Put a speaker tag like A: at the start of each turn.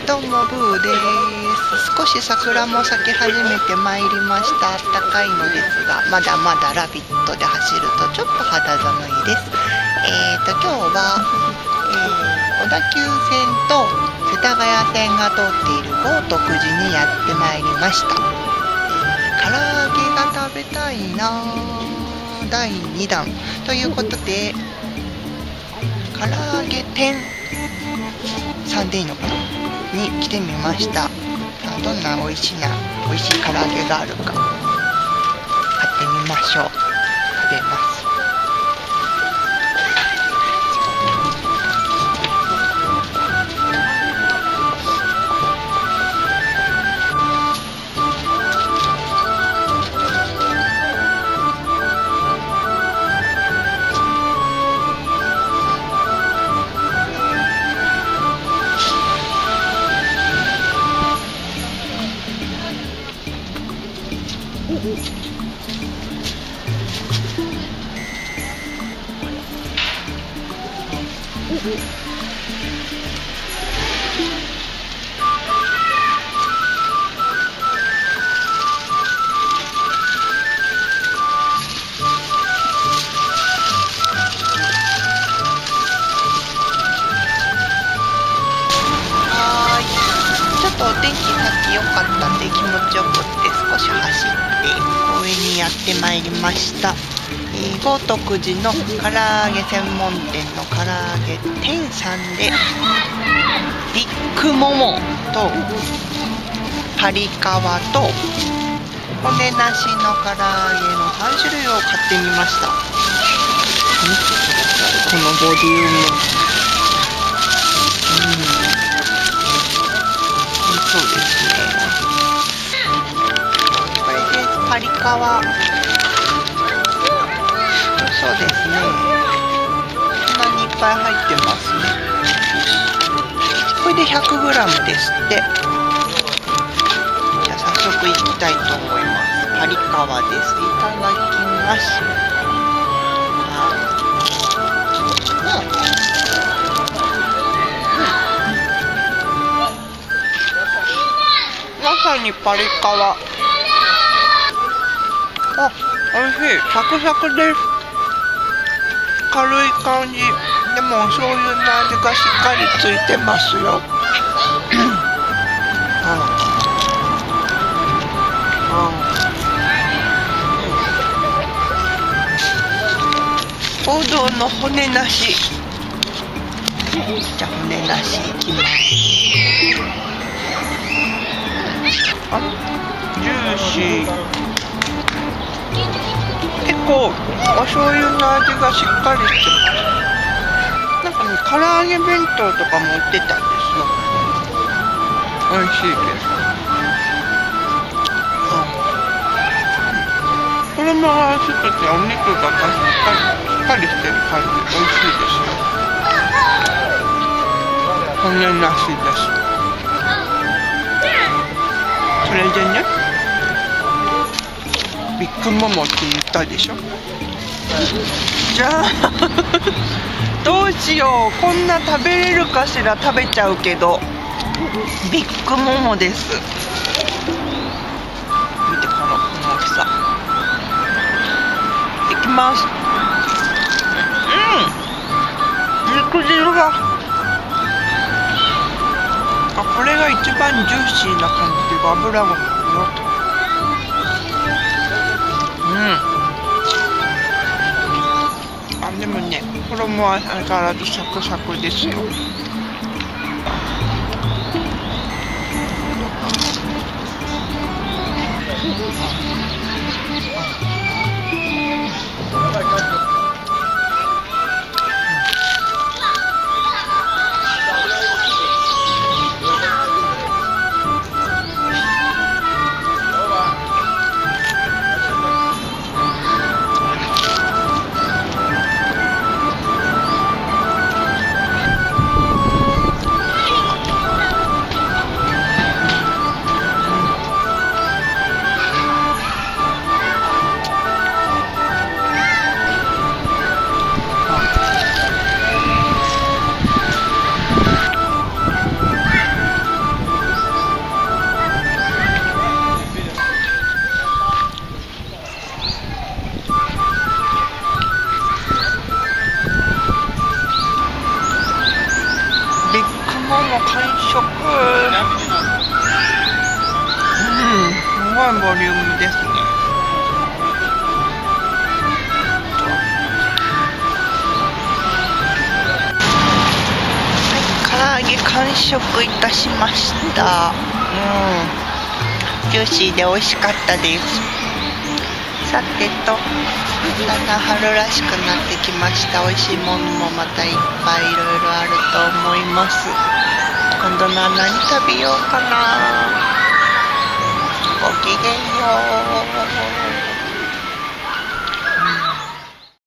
A: どうもブーです。少し桜も咲き始めてまいりました。暖かいのですが、まだまだラビットで走るとちょっと肌寒いです。今日は、小田急線と世田谷線が通っている豪徳寺にやってまいりました。唐揚げが食べたいな第2弾ということで、唐揚げ店さんでいいのかなに来てみました。どんな美味しい唐揚げがあるか買ってみましょう。食べます。ちょっとお天気さっき良かったんで気持ちよくって少し走って公園にやってまいりました。豪徳寺の唐揚げ専門店の唐揚げ店さんでビッグモモとパリカワと骨なしの唐揚げの3種類を買ってみました。このボリューム、そうですね。これでパリカワ、そうですね。こんなにいっぱい入ってますね。これで 100g ですって。じゃあ早速いきたいと思います。パリカワです。いただきます。まさにパリカワ。あ、おいしい。サクサクです。軽い感じ。でもお醤油の味がしっかりついてますよ。王道の骨なし。じゃあ骨なしいきます。あ、ジューシー。結構お醤油の味がしっかりしてます。なんかね、唐揚げ弁当とかも売ってたんですよ。美味しいです。衣が厚くてお肉がしっかりしてる感じ。美味しいですよ。骨なしです。それでね、ビッグモモって言ったでしょ。じゃあどうしよう。こんな食べれるかしら。食べちゃうけどビッグモモです。見てこの大きさ。いきます。肉汁が、これが一番ジューシーな感じで脂が乗って、でもね、衣は相変わらずサクサクですよ。 もも完食。すごいボリュームですね。唐揚げ完食いたしました。ジューシーで美味しかったです。さてと、だんだん春らしくなってきました。美味しいものもまたいっぱいいろいろあると思います。今度何食べようかな。ごきげんよう。